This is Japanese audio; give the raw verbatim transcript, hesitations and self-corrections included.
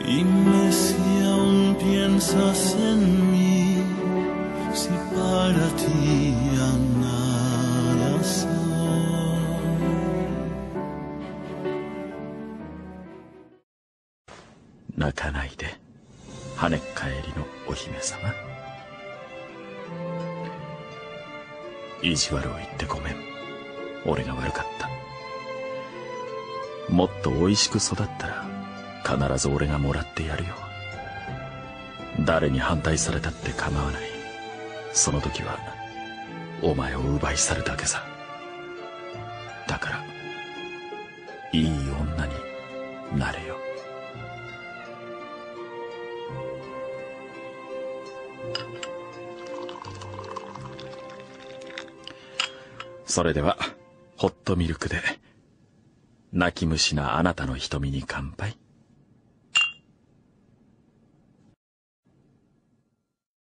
Dime si aún piensas en mí, si para ti ya nada soy. 泣かないで、跳ねっ返りのお姫様。意地悪を言ってごめん。俺が悪かった。もっと美味しく育ったら必ず俺がもらってやるよ。誰に反対されたって構わない。その時はお前を奪い去るだけさ。だからいい女になれよ。それではホットミルクで泣き虫なあなたの瞳に乾杯。